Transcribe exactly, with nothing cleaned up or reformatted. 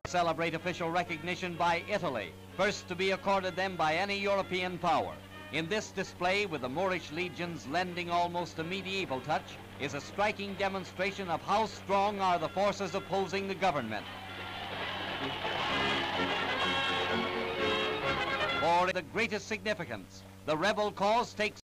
Celebrate official recognition by Italy, first to be accorded them by any European power. In this display, with the Moorish legions lending almost a medieval touch, is a striking demonstration of how strong are the forces opposing the government. For the greatest significance, the rebel cause takes